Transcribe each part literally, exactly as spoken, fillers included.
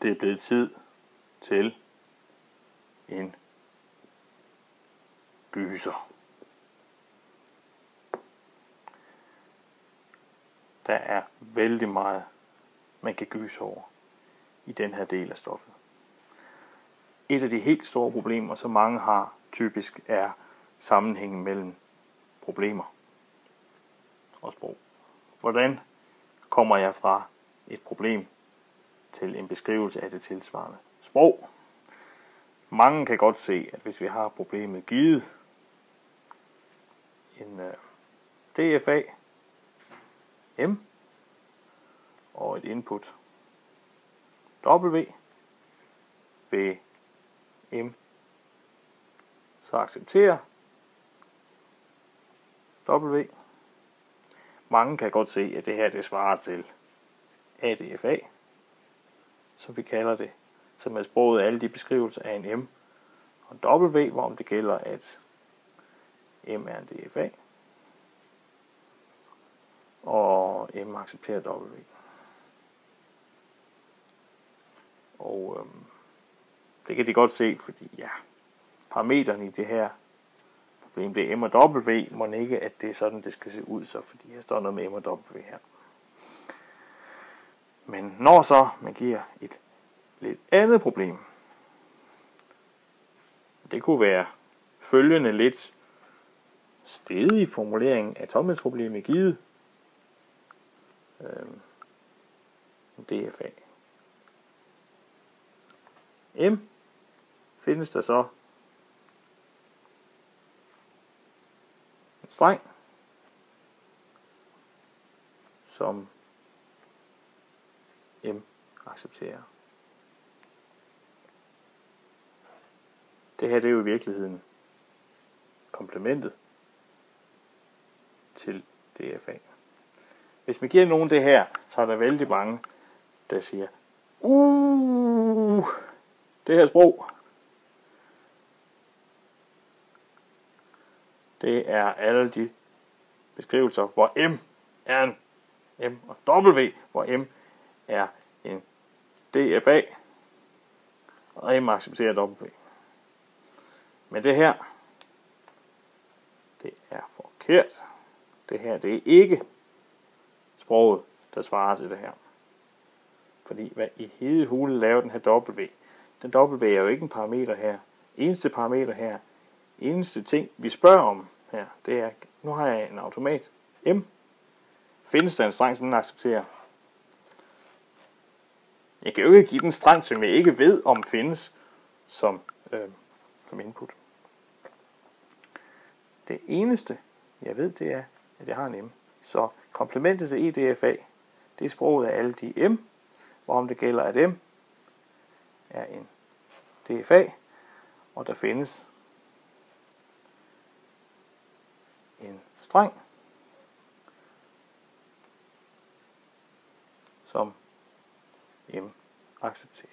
det er blevet tid til en gyser. Der er vældig meget, man kan gyse over i den her del af stoffet. Et af de helt store problemer, som mange har typisk, er sammenhængen mellem problemer og sprog. Hvordan kommer jeg fra et problem til en beskrivelse af det tilsvarende sprog? Mange kan godt se, at hvis vi har problemet givet en uh, D F A M og et input W ved M, så accepterer W. Mange kan godt se, at det her det svarer til A D F A, som vi kalder det, som er sproget af alle de beskrivelser af en M og W, hvorom det gælder, at M er en D F A, og M accepterer W. Og øhm, det kan de godt se, fordi ja, parametrene i det her problem, det er M og W, må ikke, at det er sådan, det skal se ud, så fordi her står noget med M og W her. Men når så man giver et lidt andet problem, det kunne være følgende lidt stedige formulering af tomhedsproblemet givet øhm, D F A. M findes der så en streng, som M accepterer. Det her det er jo i virkeligheden komplementet til D F A. Hvis man giver nogen det her, så er der vældig mange, der siger, uh, det her sprog, det er alle de beskrivelser, hvor M er en M og W, hvor M er en D F A, og M accepterer W. Men det her, det er forkert. Det her, det er ikke sproget, der svarer til det her. Fordi hvad i hede hule laver den her W? Den W er jo ikke en parameter her. Eneste parameter her, eneste ting, vi spørger om her, det er, nu har jeg en automat, M. Findes der en streng, som den accepterer? Jeg kan jo ikke give den streng, som jeg ikke ved, om findes som, øh, som input. Det eneste, jeg ved, det er, at jeg har en M. Så komplementet til E D F A, det er sproget af alle de M, hvorom det gælder, at M er en D F A, og der findes en streng, som M accepterer.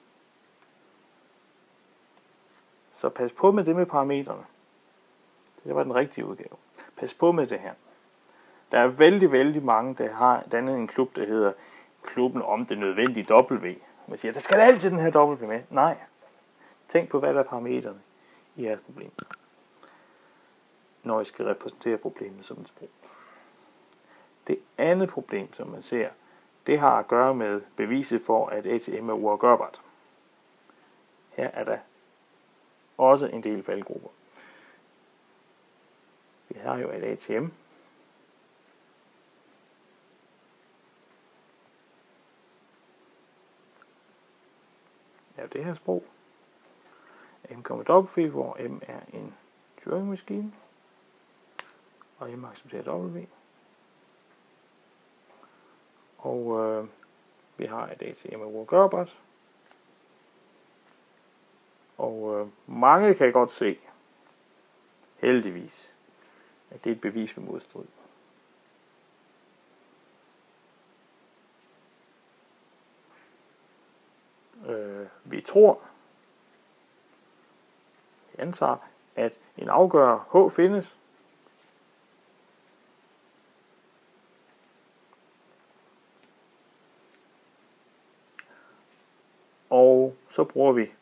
Så pas på med det med parametrene. Det var den rigtige udgave. Pas på med det her. Der er vældig, vældig mange, der har dannet en klub, der hedder klubben om det nødvendige W. Man siger, der skal altid den her W med. Nej. Tænk på, hvad der er parametrene i jeres problem, når I skal repræsentere problemet som et sprog. Det andet problem, som man ser, det har at gøre med beviset for, at A T M er uafgørbart. Her er der også en del faldgrupper. Vi har jo et A T M, er det her sprog. M kommer W, hvor M er en Turing-maskine, og M accepterer W. Og øh, vi har et A T M er uafgørbart. Og øh, mange kan godt se, heldigvis, at det er et bevis ved modstrid. Øh, vi tror, vi antager, at en afgører H findes, så bruger vi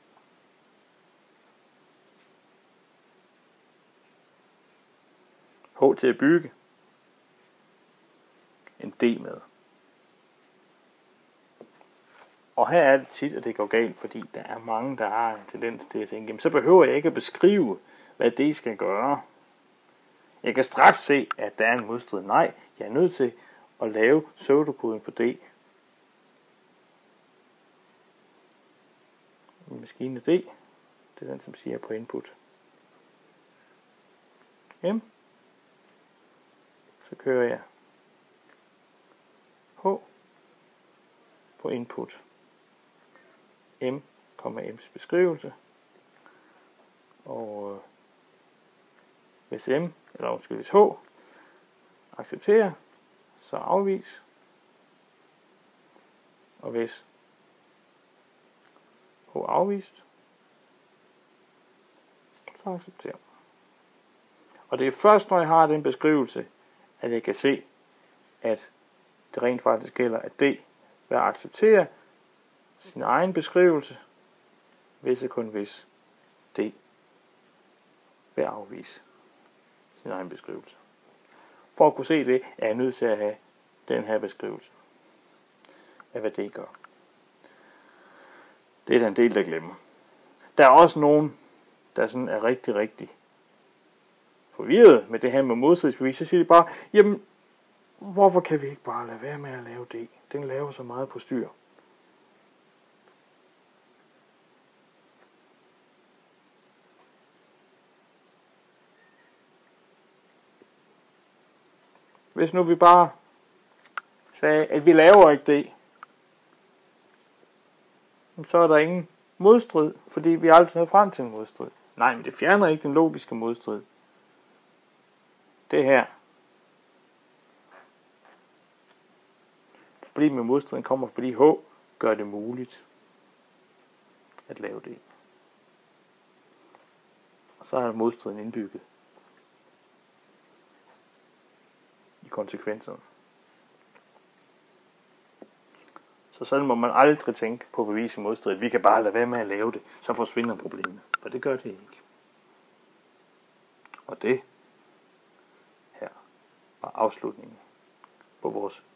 H til at bygge en D med. Og her er det tit, at det går galt, fordi der er mange, der har en tendens til at tænke, jamen, så behøver jeg ikke at beskrive, hvad det skal gøre. Jeg kan straks se, at der er en modstrid. Nej, jeg er nødt til at lave pseudokoden for D. Maskine D, det er den, som siger på input M. Så kører jeg H på input M, M's beskrivelse. Og øh, hvis M, eller undskyld, hvis H accepterer, så afvis. Og hvis H afvist, så accepterer. Og det er først, når jeg har den beskrivelse, at jeg kan se, at det rent faktisk gælder, at D vil acceptere sin egen beskrivelse, hvis og kun hvis D vil afvise sin egen beskrivelse. For at kunne se det, er jeg nødt til at have den her beskrivelse af, hvad det gør. Det er der en del, der glemmer. Der er også nogen, der sådan er rigtig, rigtig forvirret med det her med modstridsbevis. Så siger de bare, jamen, hvorfor kan vi ikke bare lade være med at lave D? Den laver så meget på styr. Hvis nu vi bare sagde, at vi laver ikke D, så er der ingen modstrid, fordi vi aldrig nåede frem til en modstrid. Nej, men det fjerner ikke den logiske modstrid. Det her. Problemet med modstriden kommer, fordi H gør det muligt at lave det. Og så er modstriden indbygget i konsekvenserne. Så sådan må man aldrig tænke på at bevise modstrid. Vi kan bare lade være med at lave det, så forsvinder problemet. For det gør det ikke. Og det her var afslutningen på vores